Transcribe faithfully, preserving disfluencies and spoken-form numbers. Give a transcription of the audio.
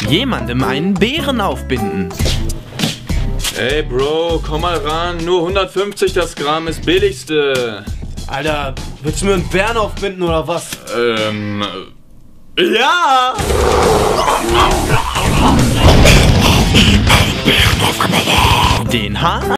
jemandem einen Bären aufbinden. Ey Bro, komm mal ran, nur hundertfünfzig das Gramm ist billigste. Alter, willst du mir einen Bären aufbinden oder was? Ähm... Ja! Den Hahn